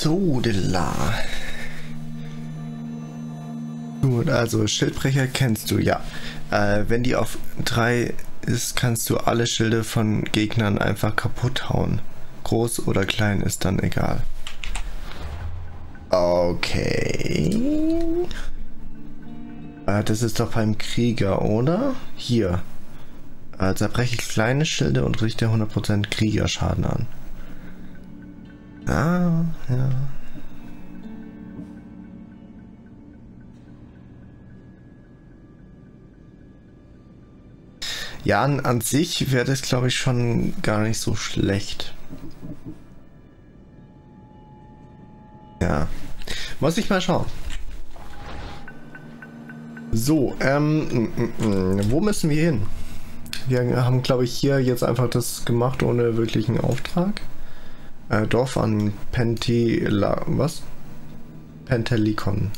So, Dilla. Gut, also Schildbrecher kennst du, ja. Wenn die auf 3 ist, kannst du alle Schilde von Gegnern einfach kaputt hauen. Groß oder klein ist dann egal. Okay. Das ist doch beim Krieger, oder? Hier. Zerbreche ich kleine Schilde und richte 100% Kriegerschaden an. Ah, ja. Ja, an sich wäre das, glaube ich, schon gar nicht so schlecht. Ja. Muss ich mal schauen. So, wo müssen wir hin? Wir haben, glaube ich, hier jetzt einfach das gemacht ohne wirklichen Auftrag. Dorf an was? Pentelikon.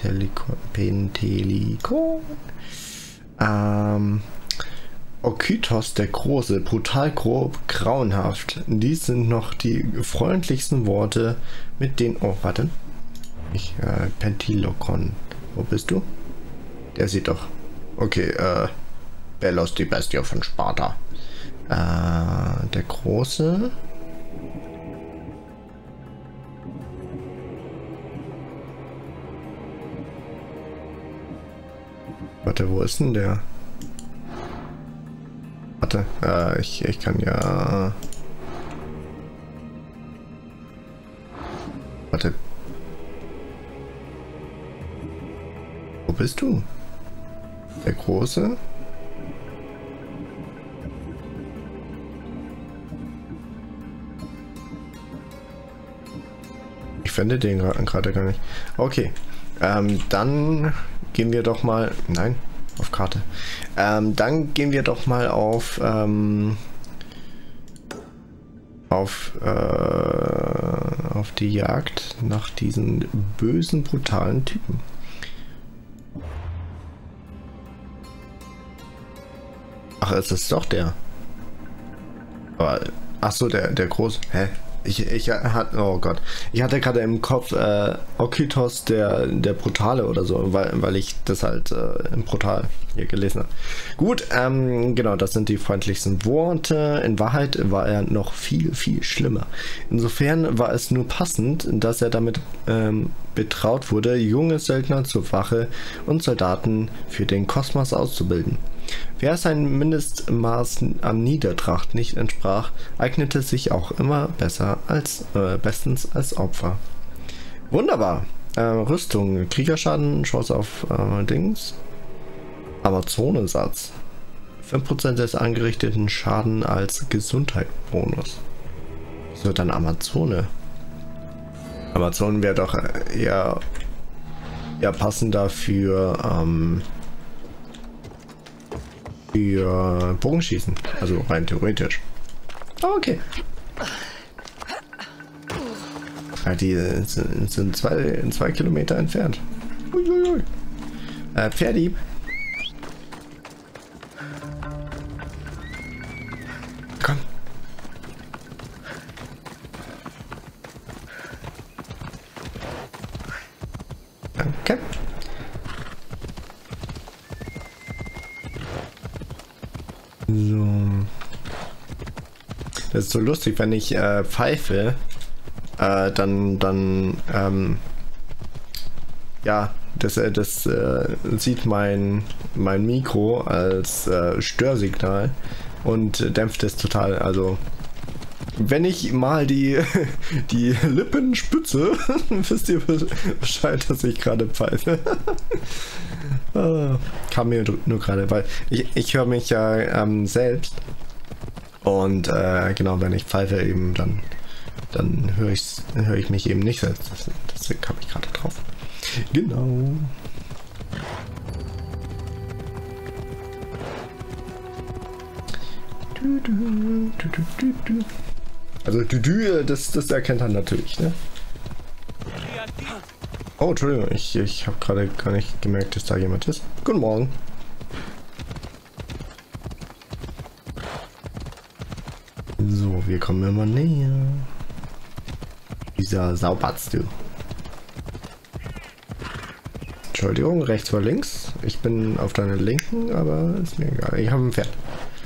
Okytos der Große, brutal grob, grauenhaft. Dies sind noch die freundlichsten Worte, mit denen... Oh, warte. Pentilokon. Wo bist du? Der sieht doch... Okay, Bellos, die Bestie von Sparta. Der Große... Warte, wo ist denn der? Warte, ich kann ja... Warte. Wo bist du? Der Große? Ich finde den gerade gar nicht. Okay, dann gehen wir doch mal... Nein, auf Karte. Dann gehen wir doch mal auf die Jagd nach diesen bösen, brutalen Typen. Ach, es ist doch der. Aber, ach so, der Groß. Hä? Ich hatte, oh Gott, ich hatte gerade im Kopf Okytos der Brutale oder so, weil ich das halt im Brutal hier gelesen habe. Gut, genau, das sind die freundlichsten Worte. In Wahrheit war er noch viel, viel schlimmer. Insofern war es nur passend, dass er damit betraut wurde, junge Söldner zur Wache und Soldaten für den Kosmos auszubilden. Wer sein Mindestmaß an Niedertracht nicht entsprach, eignete sich auch immer besser bestens als Opfer. Wunderbar. Rüstung, Kriegerschaden, Chance auf Dings. Amazonensatz. 5% des angerichteten Schaden als Gesundheitsbonus. So, dann Amazone. Amazon wäre doch eher passender für Bogenschießen, also rein theoretisch. Okay. Ja, die sind 2 Kilometer entfernt. Uiuiui. Pferdieb. Komm. Danke. So. Das ist so lustig, wenn ich pfeife, dann ja, das sieht mein Mikro als Störsignal und dämpft es total. Also wenn ich mal die Lippen spitze, wisst ihr Bescheid, dass ich gerade pfeife. Kam mir nur gerade, weil ich höre mich ja selbst und genau, wenn ich pfeife eben, dann höre ich mich eben nicht selbst. Deswegen kam ich gerade drauf. Genau. Also das erkennt er natürlich, ne? Oh, Entschuldigung, ich habe gerade gar nicht gemerkt, dass da jemand ist. Guten Morgen. So, wir kommen immer näher. Die dieser Saubatz, du. Entschuldigung, rechts vor links. Ich bin auf deiner linken, aber ist mir egal. Ich habe ein Pferd.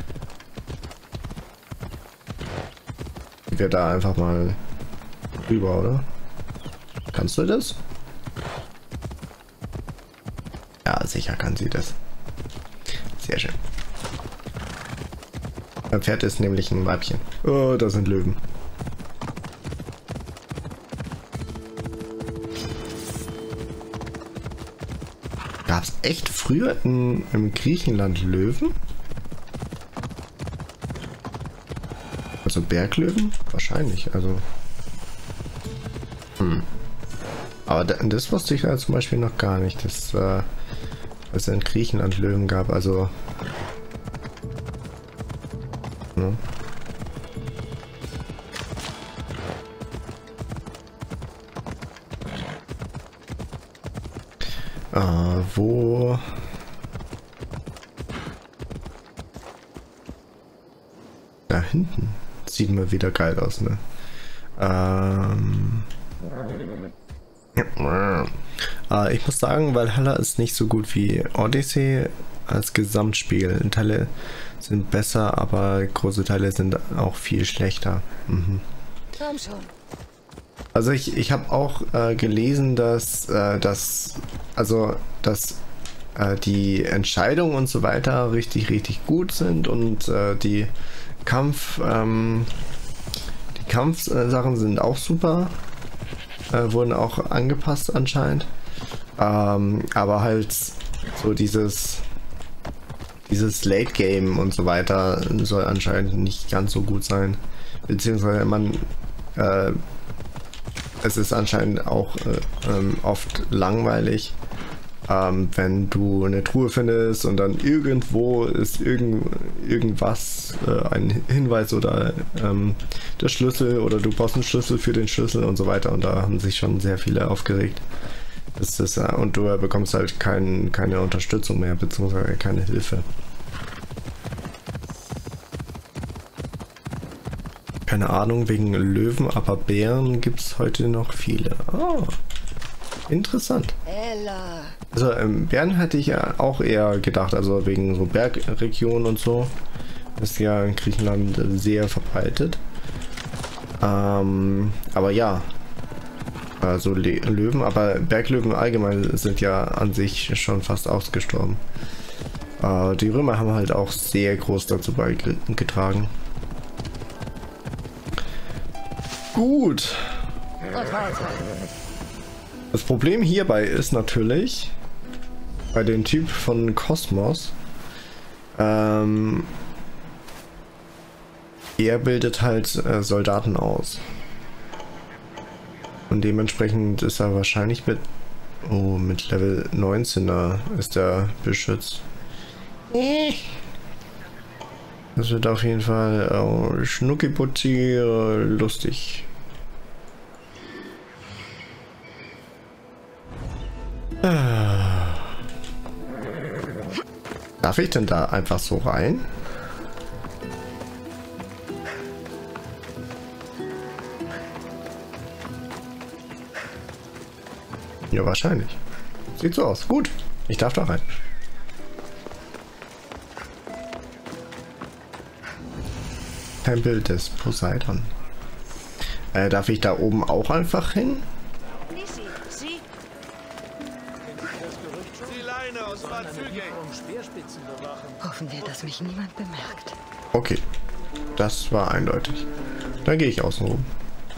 Wir da einfach mal rüber, oder? Kannst du das? Ja, sicher kann sie das. Sehr schön. Mein Pferd ist nämlich ein Weibchen. Oh, da sind Löwen. Gab es echt früher im Griechenland Löwen? Also Berglöwen? Wahrscheinlich, also. Aber das wusste ich ja zum Beispiel noch gar nicht, dass es in Griechenland Löwen gab, also. Ne? Wo? Da hinten. Sieht mal wieder geil aus, ne? Ich muss sagen, Valhalla ist nicht so gut wie Odyssey als Gesamtspiel. Teile sind besser, aber große Teile sind auch viel schlechter. Komm schon. Also ich habe auch gelesen, dass die Entscheidungen und so weiter richtig gut sind und die Kampfsachen sind auch super, wurden auch angepasst anscheinend, aber halt so dieses Late Game und so weiter soll anscheinend nicht ganz so gut sein, beziehungsweise es ist anscheinend auch oft langweilig, wenn du eine Truhe findest und dann irgendwo ist irgendwas, ein Hinweis oder der Schlüssel oder du brauchst einen Schlüssel für den Schlüssel und so weiter, und da haben sich schon sehr viele aufgeregt. Und du bekommst halt keine Unterstützung mehr, beziehungsweise keine Hilfe. Keine Ahnung wegen Löwen, aber Bären gibt es heute noch viele. Oh, interessant. Ella. Also Bären hätte ich ja auch eher gedacht, also wegen so Bergregionen und so. Ist ja in Griechenland sehr verbreitet. Aber ja, also Löwen, aber Berglöwen allgemein sind ja an sich schon fast ausgestorben. Die Römer haben halt auch sehr groß dazu beigetragen. Gut. Das Problem hierbei ist natürlich, bei dem Typ von Kosmos, er bildet halt Soldaten aus. Und dementsprechend ist er wahrscheinlich mit Level 19er ist er beschützt. Das wird auf jeden Fall schnuckiputzi lustig. Darf ich denn da einfach so rein? Ja, wahrscheinlich. Sieht so aus. Gut, ich darf da rein. Tempel des Poseidon. Darf ich da oben auch einfach hin? Hoffen wir, dass mich niemand bemerkt. Okay, das war eindeutig. Dann gehe ich außen rum.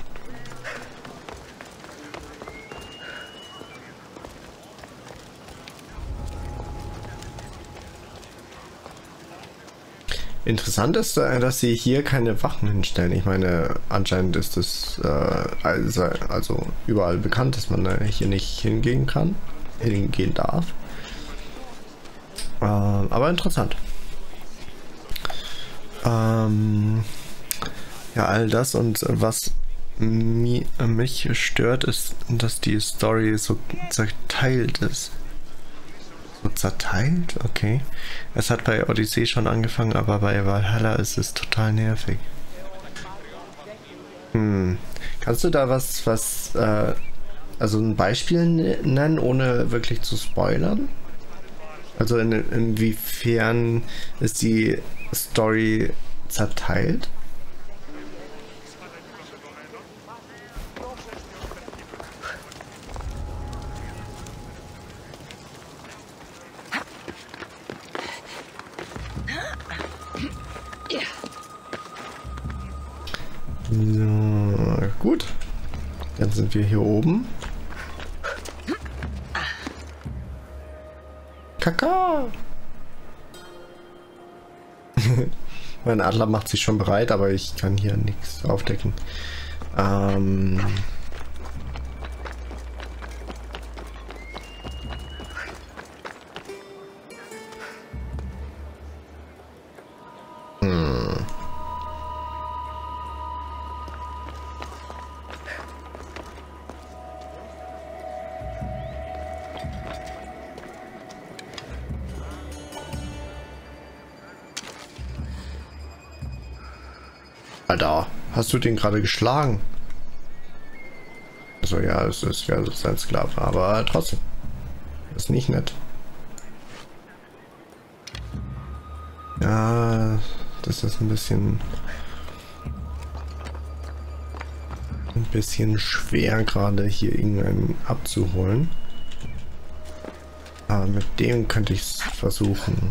Interessant ist, dass sie hier keine Wachen hinstellen. Ich meine, anscheinend ist es also überall bekannt, dass man hier nicht hingehen darf. Aber interessant. Ja, all das, und was mich stört, ist, dass die Story so zerteilt ist. So zerteilt? Okay. Es hat bei Odyssey schon angefangen, aber bei Valhalla ist es total nervig. Kannst du da also ein Beispiel nennen, ohne wirklich zu spoilern? Also inwiefern ist die Story zerteilt? So, gut. Dann sind wir hier oben. Kaka! Mein Adler macht sich schon bereit, aber ich kann hier nichts aufdecken. Alter, hast du den gerade geschlagen? Also ja, es ist ja sein Sklave, aber trotzdem. Ist nicht nett. Ja, das ist ein bisschen schwer gerade hier irgendeinen abzuholen. Aber mit dem könnte ich es versuchen.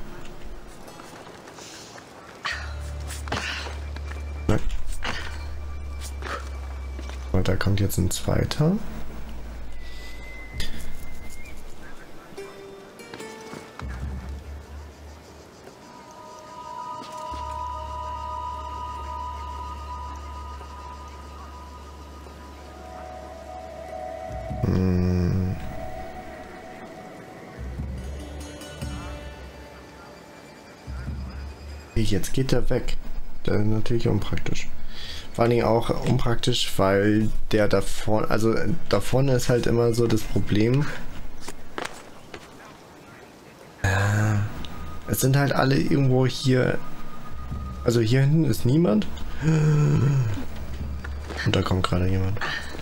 Da kommt jetzt ein zweiter. Jetzt geht er weg. Das ist natürlich unpraktisch. Vor allen Dingen auch unpraktisch, weil der da vorne, also da vorne ist halt immer so das Problem. Es sind halt alle irgendwo hier. Also hier hinten ist niemand. Und da kommt gerade jemand.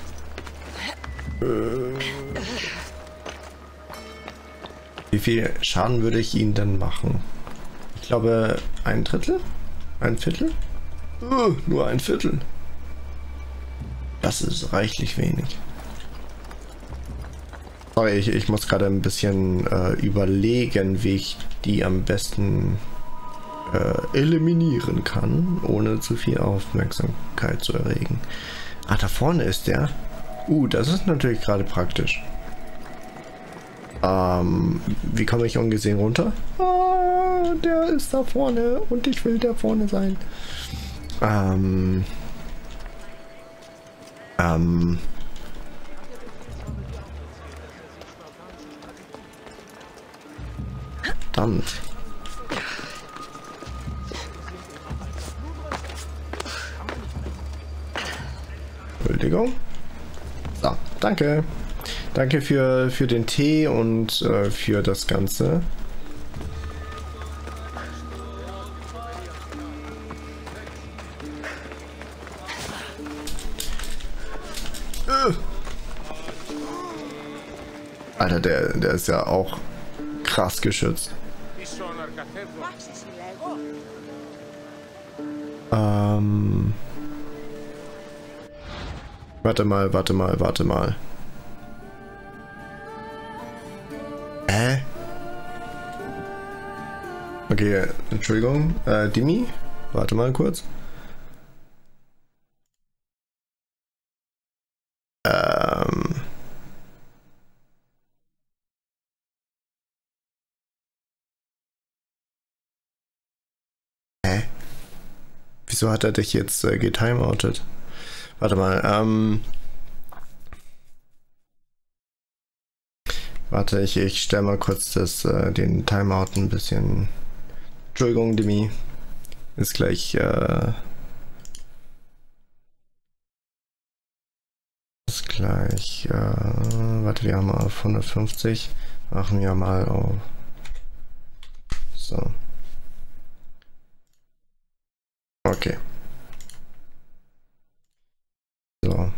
Wie viel Schaden würde ich ihn denn machen? Ich glaube, ein Drittel? Ein Viertel? Nur ein Viertel. Das ist reichlich wenig. Sorry, ich muss gerade ein bisschen überlegen, wie ich die am besten eliminieren kann, ohne zu viel Aufmerksamkeit zu erregen. Ah, da vorne ist der. Das ist natürlich gerade praktisch. Wie komme ich ungesehen runter? Der ist da vorne und ich will da vorne sein. Verdammt. Entschuldigung. So, danke. Danke für den Tee und für das Ganze. Alter, der ist ja auch krass geschützt. Warte mal. Okay, Entschuldigung. Dimi? Warte mal kurz. Wieso hat er dich jetzt getimeoutet? Warte mal, warte, ich stelle mal kurz den Timeout ein bisschen. Entschuldigung, Demi. Ist gleich, warte, wir haben mal auf 150. Machen wir mal auf. So. Okay. So.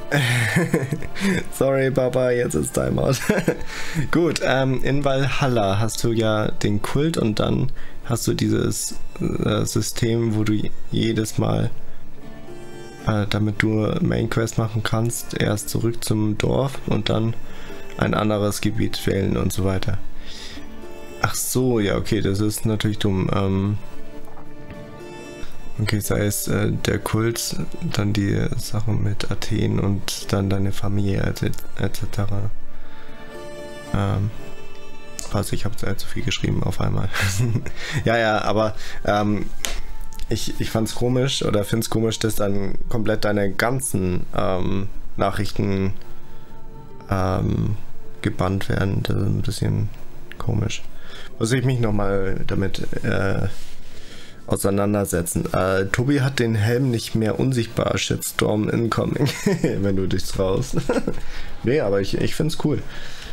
Sorry, Papa, jetzt ist Timeout. Gut, in Valhalla hast du ja den Kult und dann hast du dieses System, wo du jedes Mal, damit du Main Quest machen kannst, erst zurück zum Dorf und dann ein anderes Gebiet wählen und so weiter. Ach so, ja, okay, das ist natürlich dumm. Okay, sei es der Kult, dann die Sachen mit Athen und dann deine Familie etc. Also ich habe zu viel geschrieben auf einmal. ja, aber ich fand's komisch oder find's komisch, dass dann komplett deine ganzen Nachrichten gebannt werden. Das ist ein bisschen komisch. Muss ich mich nochmal damit auseinandersetzen. Tobi hat den Helm nicht mehr unsichtbar. Shitstorm incoming. Wenn du dich traust. Nee, aber ich finde es cool.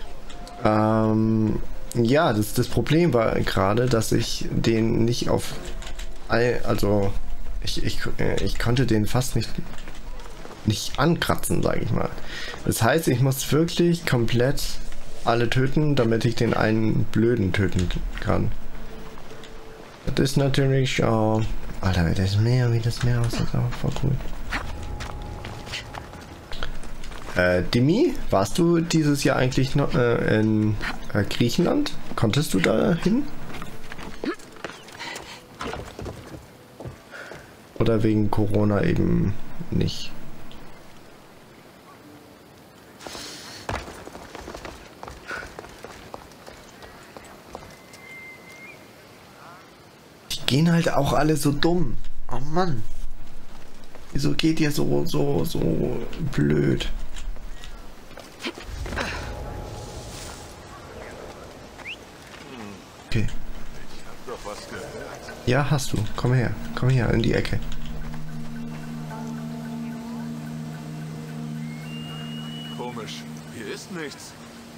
Ja, das Problem war gerade, dass ich den nicht auf... Also, ich konnte den fast nicht ankratzen, sage ich mal. Das heißt, ich muss wirklich komplett alle töten, damit ich den einen Blöden töten kann. Das ist natürlich... Alter, wie das Meer aussieht, auch voll cool. Dimi, warst du dieses Jahr eigentlich noch in Griechenland? Konntest du da hin? Oder wegen Corona eben nicht? Die gehen halt auch alle so dumm. Oh Mann. Wieso geht ihr so blöd? Okay. Ich hab doch was gehört. Ja, hast du. Komm her in die Ecke. Komisch. Hier ist nichts.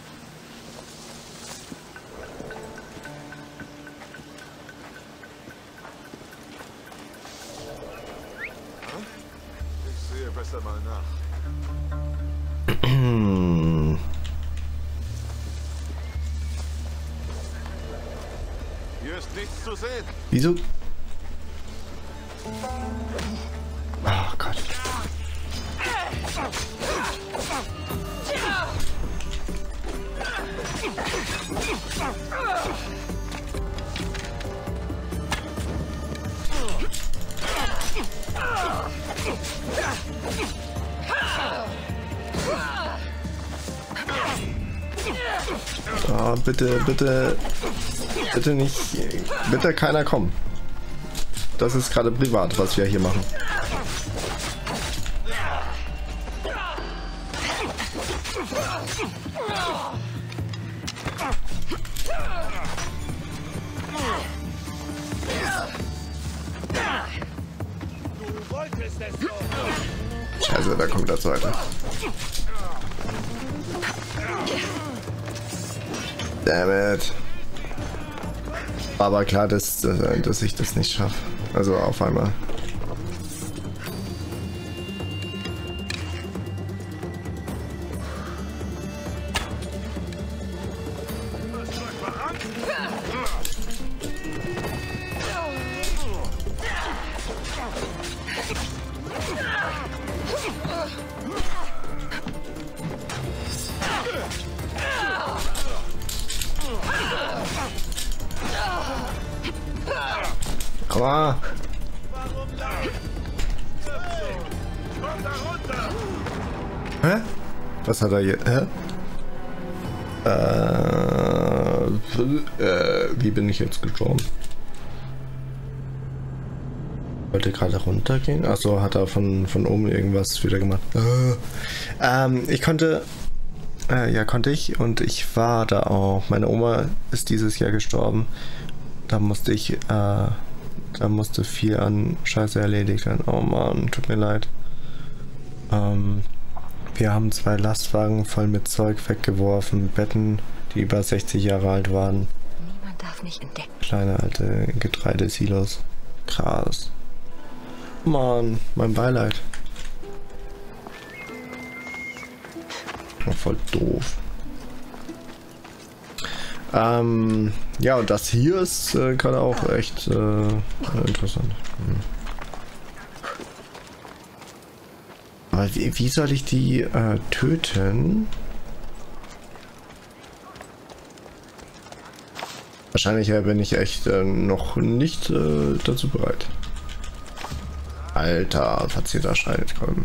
Ich sehe besser mal nach. Hier ist nichts zu sehen. Wieso? Ach Gott. Oh, bitte nicht, bitte keiner kommen. Das ist gerade privat, was wir hier machen. Scheiße, da kommt der zweite. Damn it. War aber klar, dass ich das nicht schaffe. Also auf einmal. Aua. Hä? Was hat er hier? Hä? Wie bin ich jetzt gestorben? Wollte gerade runtergehen? Achso, hat er von oben irgendwas wieder gemacht. Ich konnte... ja, konnte ich. Und ich war da auch. Meine Oma ist dieses Jahr gestorben. Da musste ich... da musste viel an Scheiße erledigt werden. Oh Mann, tut mir leid. Wir haben 2 Lastwagen voll mit Zeug weggeworfen, Betten, die über 60 Jahre alt waren. Niemand darf mich entdecken. Kleine alte Getreidesilos. Krass. Mann, mein Beileid. Oh, voll doof. Ja, und das hier ist gerade auch echt interessant. Aber wie soll ich die töten? Wahrscheinlich bin ich echt noch nicht dazu bereit. Alter, verzierter Scheißkolben.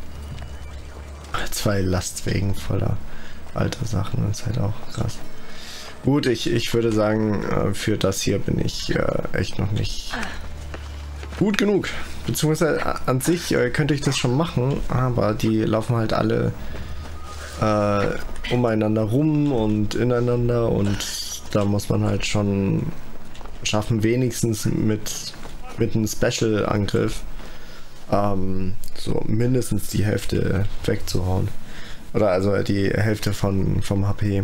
2 Lastwagen voller alter Sachen, das ist halt auch krass. Gut, ich würde sagen, für das hier bin ich echt noch nicht gut genug. Beziehungsweise an sich könnte ich das schon machen, aber die laufen halt alle umeinander rum und ineinander und da muss man halt schon schaffen, wenigstens mit einem Special-Angriff so mindestens die Hälfte wegzuhauen. Oder also die Hälfte vom HP.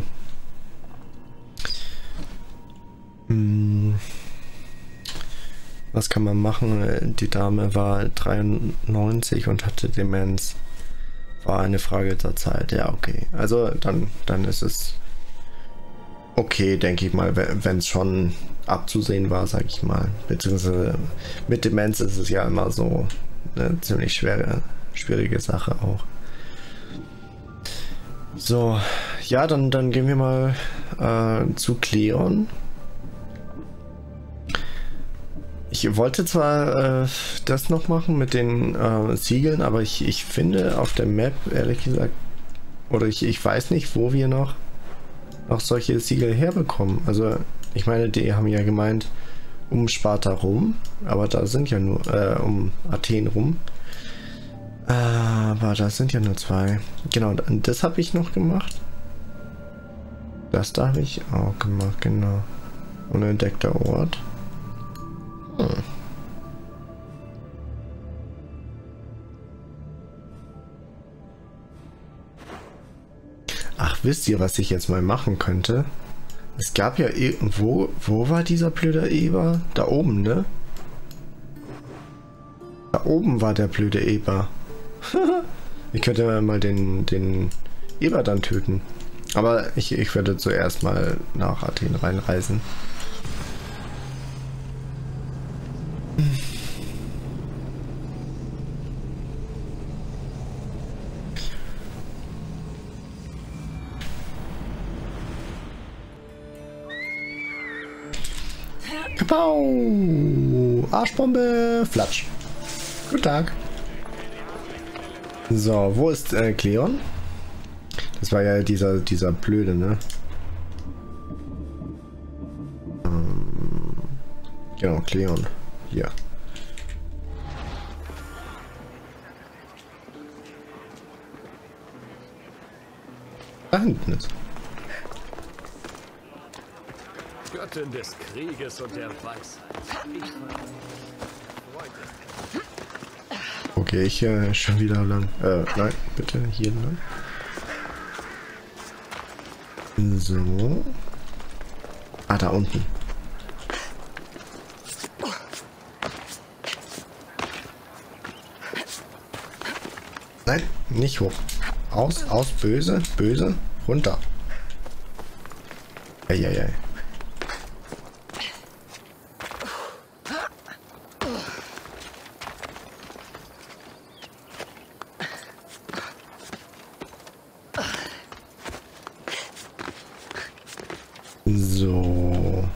Was kann man machen? Die Dame war 93 und hatte Demenz. War eine Frage der Zeit. Ja, okay. Also dann ist es okay, denke ich mal, wenn es schon abzusehen war, sage ich mal. Beziehungsweise mit Demenz ist es ja immer so eine ziemlich schwierige Sache auch. So, ja, dann gehen wir mal zu Cleon. Ich wollte zwar das noch machen mit den Siegeln, aber ich finde auf der Map, ehrlich gesagt, oder ich weiß nicht, wo wir noch solche Siegel herbekommen. Also, ich meine, die haben ja gemeint, um Sparta rum, aber da sind ja nur, um Athen rum. Aber da sind ja nur 2. Genau, das habe ich noch gemacht. Das da habe ich auch gemacht, genau. Unentdeckter Ort. Ach, wisst ihr, was ich jetzt mal machen könnte? Es gab ja wo war dieser blöde Eber? Da oben, ne? Da oben war der blöde Eber. Ich könnte mal den Eber dann töten. Aber ich werde zuerst mal nach Athen reinreisen. Kapau! Arschbombe! Flatsch! Guten Tag! So, wo ist Cleon? Das war ja dieser blöde, ne? Genau, Cleon. Hier. Da hinten ist. Göttin des Krieges und der Weisheit. Okay, ich schon wieder lang. Nein, bitte hier lang. So. Ah, da unten. Nein, nicht hoch. Aus, böse, böse, runter. Eieiei. So.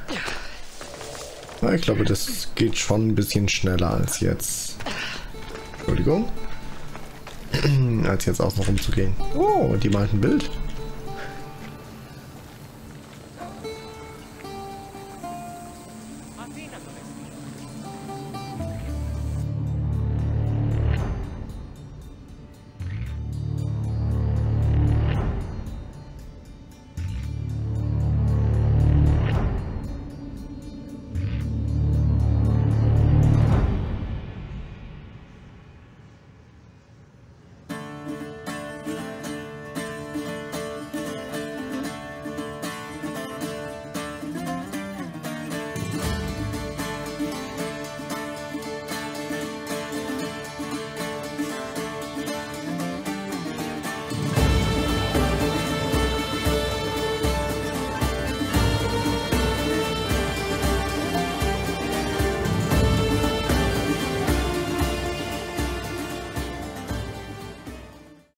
Na, ich glaube, das geht schon ein bisschen schneller als jetzt. Entschuldigung. Als jetzt außen rum zu gehen. Oh, die malt ein Bild.